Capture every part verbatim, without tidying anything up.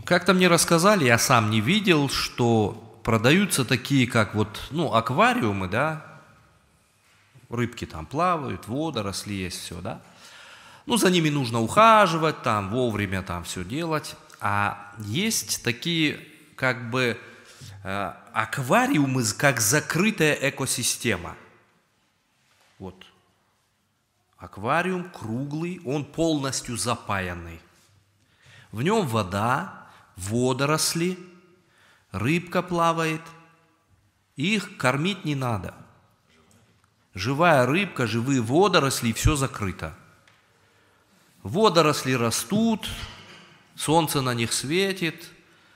Как-то мне рассказали, я сам не видел, что продаются такие, как вот, ну, аквариумы, да, рыбки там плавают, водоросли есть, все, да. Ну, за ними нужно ухаживать, там, вовремя там все делать. А есть такие, как бы, э, аквариумы, как закрытая экосистема. Вот. Аквариум круглый, он полностью запаянный. В нем вода, водоросли, рыбка плавает. Их кормить не надо. Живая рыбка, живые водоросли, все закрыто. Водоросли растут, солнце на них светит,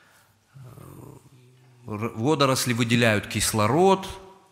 водоросли выделяют кислород,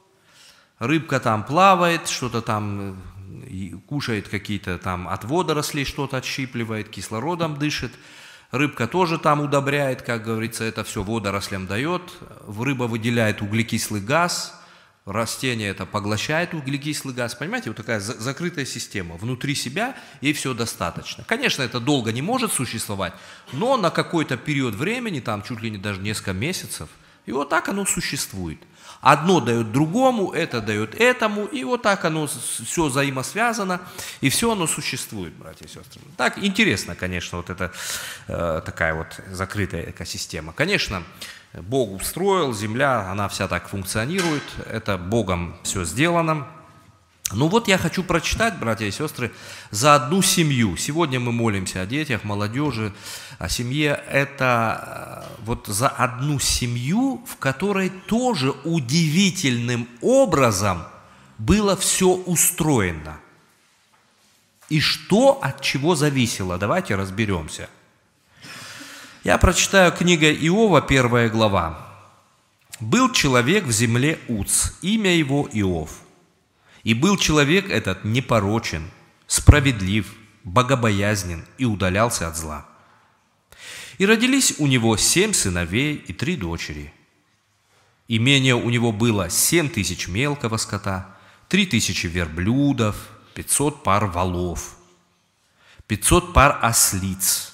рыбка там плавает, что-то там кушает, какие-то там от водорослей что-то отщипливает, кислородом дышит. Рыбка тоже там удобряет, как говорится, это все водорослям дает. Рыба выделяет углекислый газ, растение это поглощает углекислый газ. Понимаете, вот такая закрытая система. Внутри себя ей все достаточно. Конечно, это долго не может существовать, но на какой-то период времени, там чуть ли не даже несколько месяцев, и вот так оно существует. Одно дает другому, это дает этому, и вот так оно все взаимосвязано, и все оно существует, братья и сестры. Так интересно, конечно, вот эта э, такая вот закрытая экосистема. Конечно, Бог устроил, земля, она вся так функционирует, это Богом все сделано. Ну вот я хочу прочитать, братья и сестры, за одну семью. Сегодня мы молимся о детях, молодежи, о семье. Это вот за одну семью, в которой тоже удивительным образом было все устроено. И что от чего зависело? Давайте разберемся. Я прочитаю книга Иова, первая глава. «Был человек в земле Уц, имя его Иов. И был человек этот непорочен, справедлив, богобоязнен и удалялся от зла. И родились у него семь сыновей и три дочери. Имение у него было семь тысяч мелкого скота, три тысячи верблюдов, пятьсот пар волов, пятьсот пар ослиц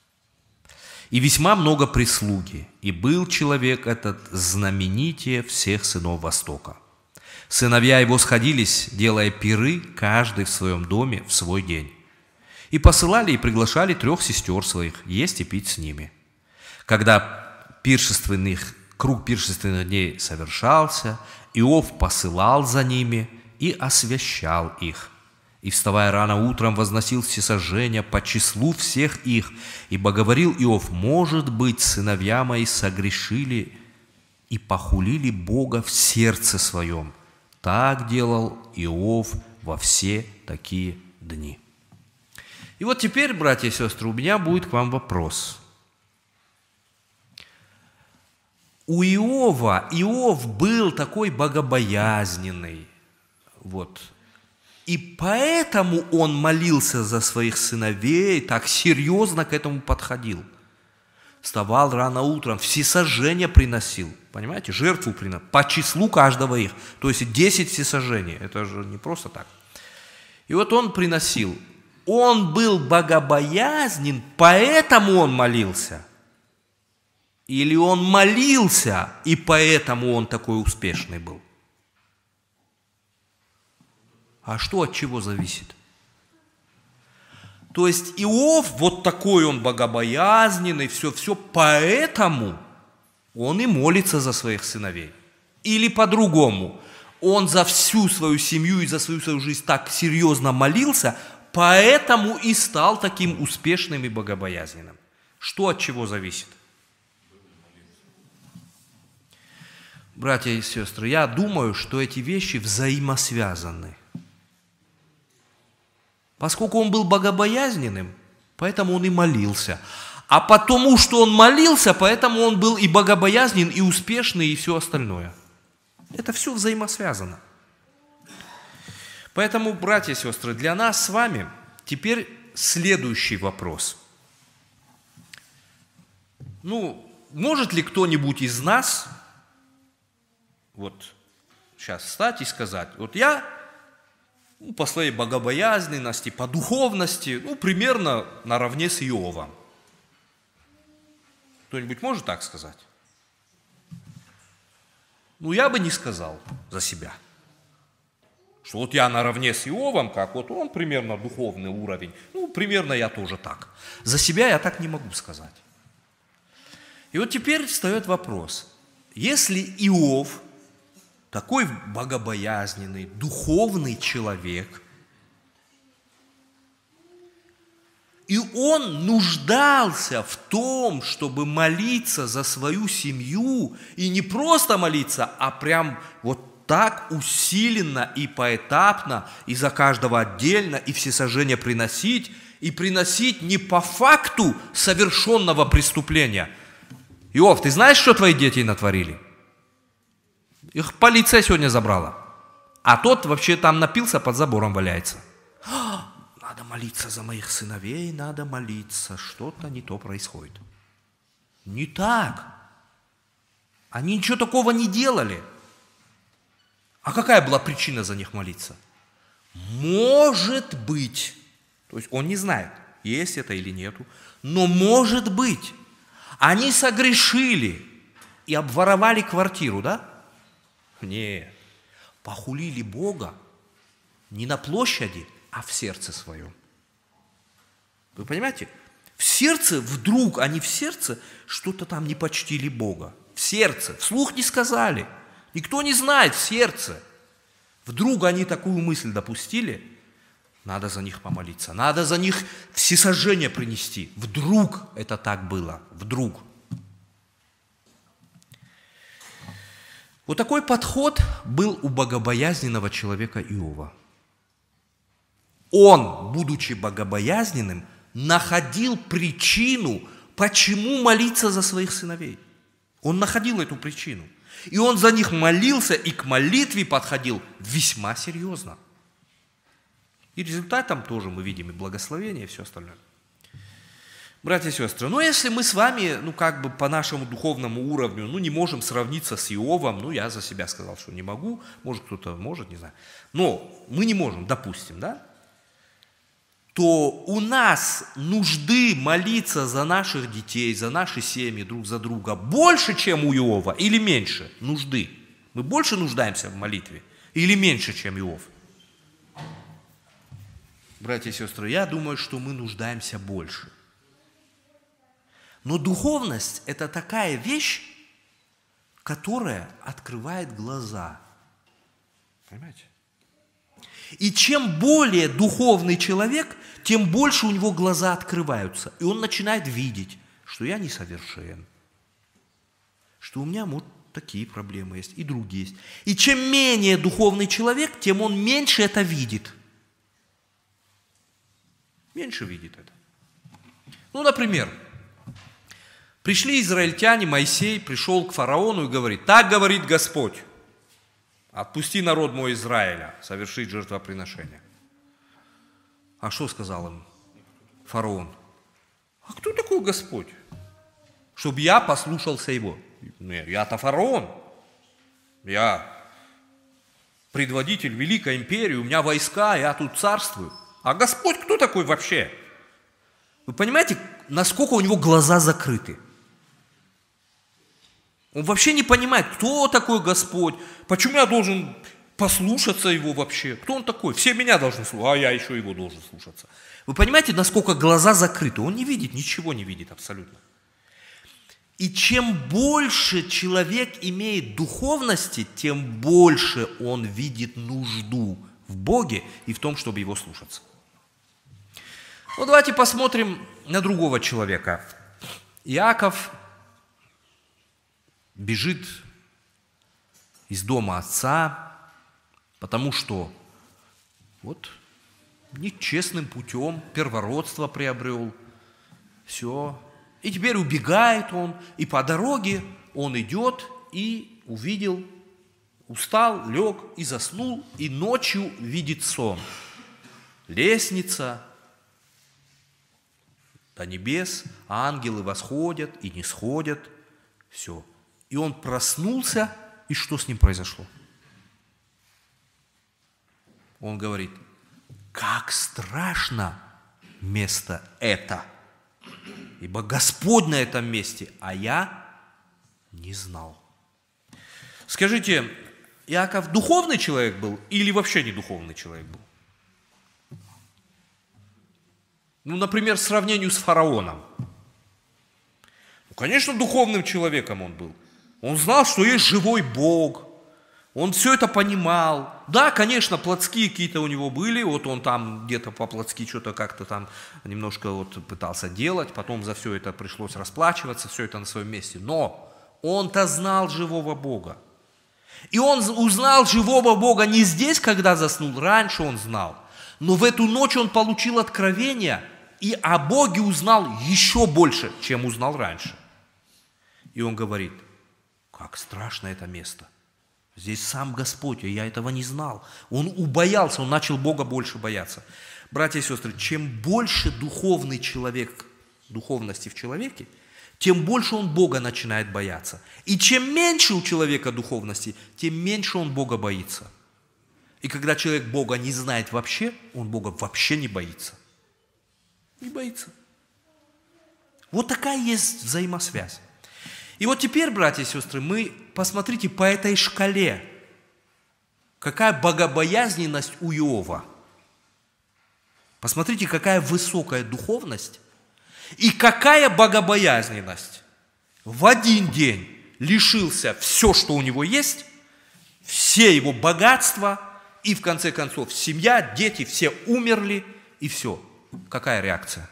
и весьма много прислуги. И был человек этот знаменитее всех сынов Востока. Сыновья его сходились, делая пиры, каждый в своем доме в свой день. И посылали и приглашали трех сестер своих есть и пить с ними. Когда пиршественных, круг пиршественных дней совершался, Иов посылал за ними и освящал их. И, вставая рано утром, возносил всесожжения по числу всех их, ибо говорил Иов: может быть, сыновья мои согрешили и похулили Бога в сердце своем. Так делал Иов во все такие дни». И вот теперь, братья и сестры, у меня будет к вам вопрос. У Иова, Иов был такой богобоязненный, вот, и поэтому он молился за своих сыновей, так серьезно к этому подходил. Вставал рано утром, всесожжения приносил, понимаете, жертву приносил, по числу каждого их, то есть десять всесожжений, это же не просто так. И вот он приносил, он был богобоязнен, поэтому он молился. Или он молился, и поэтому он такой успешный был. А что от чего зависит? То есть Иов, вот такой он богобоязненный, все-все, поэтому он и молится за своих сыновей. Или по-другому, он за всю свою семью и за свою, свою жизнь так серьезно молился, поэтому и стал таким успешным и богобоязненным. Что от чего зависит? Братья и сестры, я думаю, что эти вещи взаимосвязаны. Поскольку он был богобоязненным, поэтому он и молился. А потому что он молился, поэтому он был и богобоязнен, и успешный, и все остальное. Это все взаимосвязано. Поэтому, братья и сестры, для нас с вами теперь следующий вопрос. Ну, может ли кто-нибудь из нас вот сейчас встать и сказать: вот я ну, по своей богобоязненности, по духовности, ну, примерно наравне с Иовом. Кто-нибудь может так сказать? Ну, я бы не сказал за себя. Что вот я наравне с Иовом, как вот он примерно духовный уровень, ну, примерно я тоже так. За себя я так не могу сказать. И вот теперь встает вопрос. Если Иов, такой богобоязненный, духовный человек, и он нуждался в том, чтобы молиться за свою семью, и не просто молиться, а прям вот так усиленно и поэтапно, и за каждого отдельно, и всесожжение приносить, и приносить не по факту совершенного преступления. Иов, ты знаешь, что твои дети натворили? Их полиция сегодня забрала. А тот вообще там напился, под забором валяется. Надо молиться за моих сыновей, надо молиться. Что-то не то происходит. Не так. Они ничего такого не делали. А какая была причина за них молиться? Может быть. То есть он не знает, есть это или нету. Но может быть. Они согрешили и обворовали квартиру, да? Нет. Похулили Бога не на площади, а в сердце своем. Вы понимаете? В сердце, вдруг они в сердце что-то там не почтили Бога. В сердце. Вслух не сказали. Никто не знает в сердце. Вдруг они такую мысль допустили. Надо за них помолиться. Надо за них всесожжение принести. Вдруг это так было. Вдруг. Вот такой подход был у богобоязненного человека Иова. Он, будучи богобоязненным, находил причину, почему молиться за своих сыновей. Он находил эту причину. И он за них молился и к молитве подходил весьма серьезно. И результатом тоже мы видим и благословение, и все остальное. Братья и сестры, ну если мы с вами, ну как бы по нашему духовному уровню, ну не можем сравниться с Иовом, ну я за себя сказал, что не могу, может кто-то может, не знаю. Но мы не можем, допустим, да? То у нас нужды молиться за наших детей, за наши семьи друг за друга больше, чем у Иова, или меньше нужды? Мы больше нуждаемся в молитве или меньше, чем Иов? Братья и сестры, я думаю, что мы нуждаемся больше. Но духовность – это такая вещь, которая открывает глаза. Понимаете? И чем более духовный человек, тем больше у него глаза открываются. И он начинает видеть, что я несовершен, что у меня вот такие проблемы есть, и другие есть. И чем менее духовный человек, тем он меньше это видит. Меньше видит это. Ну, например, пришли израильтяне, Моисей пришел к фараону и говорит: так говорит Господь, отпусти народ мой Израиля, совершить жертвоприношение. А что сказал им фараон? А кто такой Господь? Чтобы я послушался его. Нет, я-то фараон. Я предводитель великой империи, у меня войска, я тут царствую. А Господь кто такой вообще? Вы понимаете, насколько у него глаза закрыты? Он вообще не понимает, кто такой Господь, почему я должен послушаться его вообще, кто он такой? Все меня должны слушать, а я еще его должен слушаться. Вы понимаете, насколько глаза закрыты? Он не видит, ничего не видит абсолютно. И чем больше человек имеет духовности, тем больше он видит нужду в Боге и в том, чтобы его слушаться. Ну, давайте посмотрим на другого человека. Иаков бежит из дома отца, потому что вот нечестным путем первородство приобрел. Все. И теперь убегает он, и по дороге он идет и увидел, устал, лег и заснул, и ночью видит сон. Лестница до небес, ангелы восходят и не сходят. Все. И он проснулся, и что с ним произошло? Он говорит: как страшно место это! ибо Господь на этом месте, а я не знал. Скажите, Иаков духовный человек был или вообще не духовный человек был? Ну, например, в сравнении с фараоном. Ну, конечно, духовным человеком он был. Он знал, что есть живой Бог. Он все это понимал. Да, конечно, плотские какие-то у него были. Вот он там где-то по-плотски что-то как-то там немножко вот пытался делать. Потом за все это пришлось расплачиваться. Все это на своем месте. Но он-то знал живого Бога. И он узнал живого Бога не здесь, когда заснул. Раньше он знал. Но в эту ночь он получил откровение. И о Боге узнал еще больше, чем узнал раньше. И он говорит, как страшно это место. Здесь сам Господь, а я этого не знал. Он убоялся, он начал Бога больше бояться. Братья и сестры, чем больше духовный человек, духовности в человеке, тем больше он Бога начинает бояться. И чем меньше у человека духовности, тем меньше он Бога боится. И когда человек Бога не знает вообще, он Бога вообще не боится. Не боится. Вот такая есть взаимосвязь. И вот теперь, братья и сестры, мы посмотрите по этой шкале, какая богобоязненность у Иова. Посмотрите, какая высокая духовность и какая богобоязненность. В один день лишился все, что у него есть, все его богатства, и в конце концов семья, дети, все умерли, и все. Какая реакция?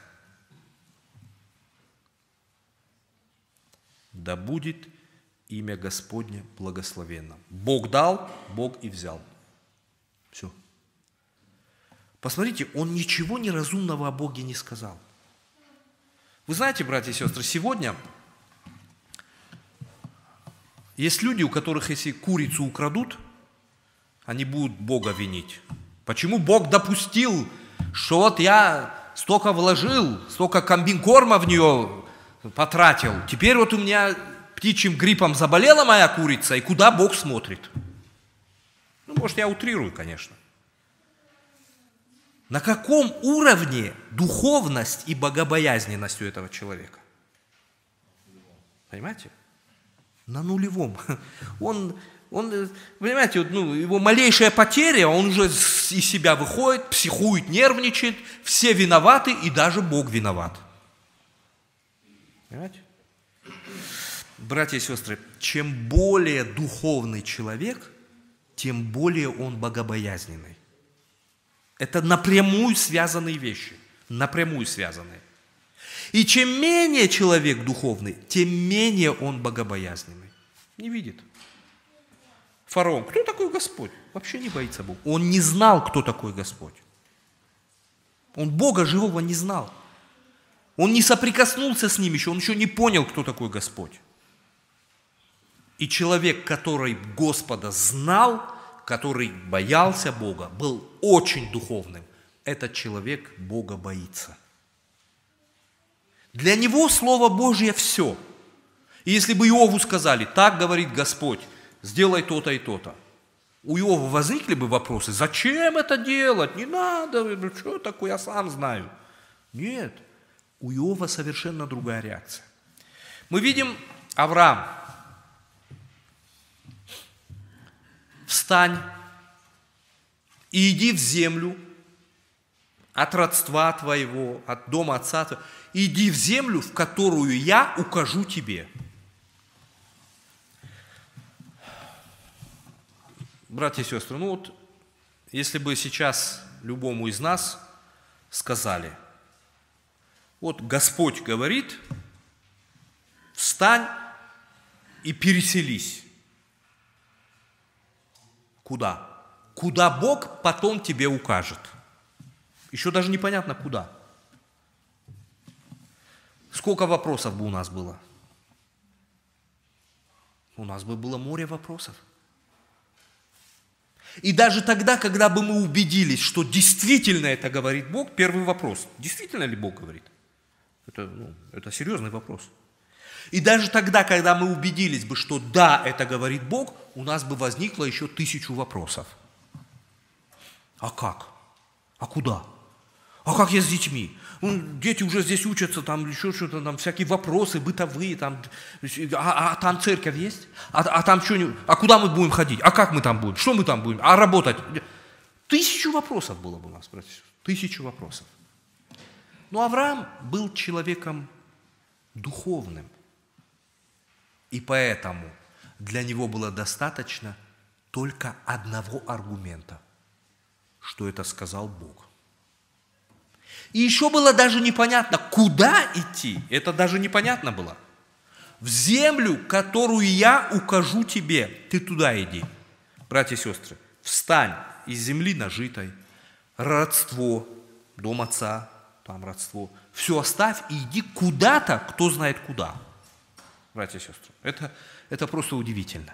Да будет имя Господне благословенно. Бог дал, Бог и взял. Все. Посмотрите, он ничего неразумного о Боге не сказал. Вы знаете, братья и сестры, сегодня есть люди, у которых, если курицу украдут, они будут Бога винить. Почему Бог допустил, что вот я столько вложил, столько комбинкорма в нее потратил. Теперь вот у меня птичьим гриппом заболела моя курица, и куда Бог смотрит? Ну, может, я утрирую, конечно. На каком уровне духовность и богобоязненность у этого человека? Понимаете? На нулевом. Он, он понимаете, ну, его малейшая потеря, он уже из себя выходит, психует, нервничает, все виноваты, и даже Бог виноват. Понимаете? Братья и сестры, чем более духовный человек, тем более он богобоязненный. Это напрямую связанные вещи. Напрямую связанные. И чем менее человек духовный, тем менее он богобоязненный. Не видит. Фараон, кто такой Господь? Вообще не боится Бога. Он не знал, кто такой Господь. Он Бога живого не знал. Он не соприкоснулся с ним еще, он еще не понял, кто такой Господь. И человек, который Господа знал, который боялся Бога, был очень духовным, этот человек Бога боится. Для него Слово Божье все. И если бы Иову сказали, так говорит Господь, сделай то-то и то-то, у Иова возникли бы вопросы, зачем это делать, не надо, что такое, я сам знаю. Нет, у Иова совершенно другая реакция. Мы видим Авраам. Встань и иди в землю от родства твоего, от дома отца твоего, иди в землю, в которую я укажу тебе. Братья и сестры, ну вот, если бы сейчас любому из нас сказали, вот Господь говорит, встань и переселись. Куда? Куда Бог потом тебе укажет. Еще даже непонятно куда. Сколько вопросов бы у нас было? У нас бы было море вопросов. И даже тогда, когда бы мы убедились, что действительно это говорит Бог, первый вопрос, действительно ли Бог говорит? Это, ну, это серьезный вопрос. И даже тогда, когда мы убедились бы, что да, это говорит Бог, у нас бы возникло еще тысячу вопросов. А как? А куда? А как я с детьми? Дети уже здесь учатся, там еще что-то, там всякие вопросы бытовые, там, а, а там церковь есть? А, а там что-нибудь? А куда мы будем ходить? А как мы там будем? Что мы там будем? А работать? Тысячу вопросов было бы у нас, братья. Тысячу вопросов. Но Авраам был человеком духовным. И поэтому для него было достаточно только одного аргумента, что это сказал Бог. И еще было даже непонятно, куда идти. Это даже непонятно было. В землю, которую я укажу тебе, ты туда иди. Братья и сестры, встань из земли нажитой, родство, дом отца, там родство. Все оставь и иди куда-то, кто знает куда. Братья и сестры, это, это просто удивительно.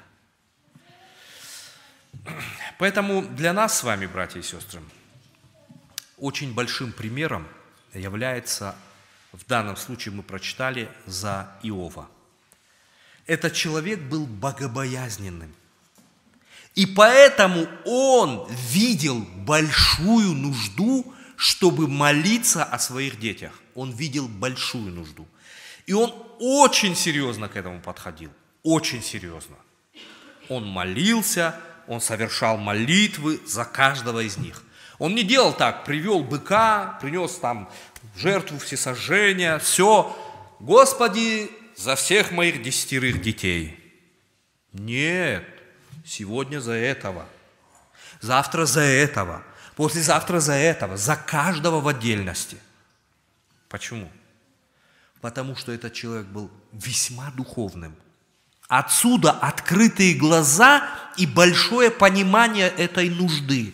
Поэтому для нас с вами, братья и сестры, очень большим примером является, в данном случае мы прочитали за Иова. Этот человек был богобоязненным. И поэтому он видел большую нужду, чтобы молиться о своих детях. Он видел большую нужду. И он очень серьезно к этому подходил. Очень серьезно. Он молился, он совершал молитвы за каждого из них. Он не делал так, привел быка, принес там жертву всесожжения, все. Господи, за всех моих десятерых детей. Нет, сегодня за этого, завтра за этого, послезавтра за этого, за каждого в отдельности. Почему? Потому что этот человек был весьма духовным. Отсюда открытые глаза и большое понимание этой нужды.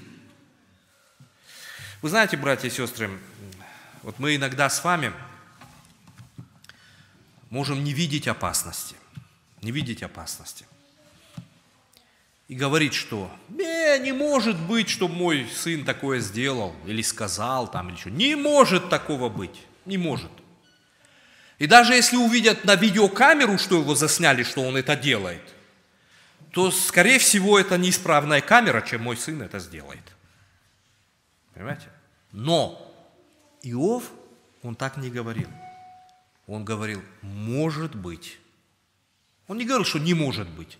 Вы знаете, братья и сестры, вот мы иногда с вами можем не видеть опасности, не видеть опасности. И говорить, что не, не может быть, чтобы мой сын такое сделал или сказал там или что. Не может такого быть, не может. И даже если увидят на видеокамеру, что его засняли, что он это делает, то, скорее всего, это неисправная камера, чем мой сын это сделает. Понимаете? Но Иов, он так не говорил. Он говорил, может быть. Он не говорил, что не может быть.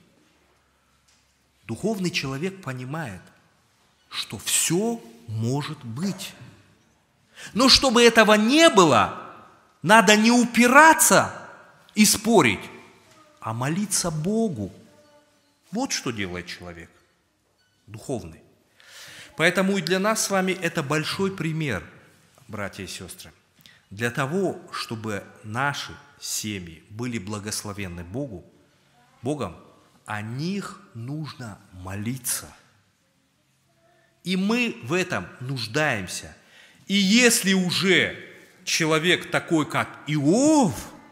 Духовный человек понимает, что все может быть. Но чтобы этого не было, надо не упираться и спорить, а молиться Богу. Вот что делает человек духовный. Поэтому и для нас с вами это большой пример, братья и сестры. Для того, чтобы наши семьи были благословенны Богу, Богом, о них нужно молиться. И мы в этом нуждаемся. И если уже человек такой, как Иов,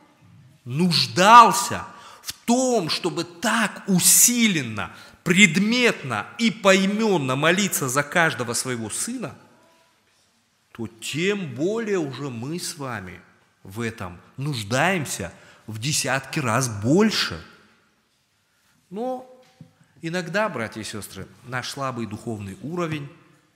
нуждался в том, чтобы так усиленно, предметно и поименно молиться за каждого своего сына, то тем более уже мы с вами в этом нуждаемся в десятки раз больше. Но иногда, братья и сестры, наш слабый духовный уровень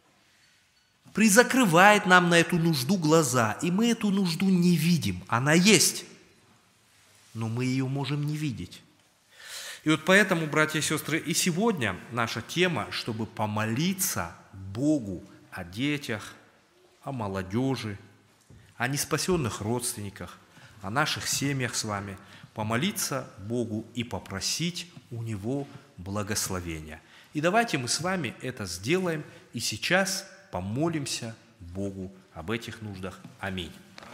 призакрывает нам на эту нужду глаза, и мы эту нужду не видим. Она есть, но мы ее можем не видеть. И вот поэтому, братья и сестры, и сегодня наша тема, чтобы помолиться Богу о детях, о молодежи, о неспасенных родственниках, о наших семьях с вами, помолиться Богу и попросить у Него благословения. И давайте мы с вами это сделаем, и сейчас помолимся Богу об этих нуждах. Аминь.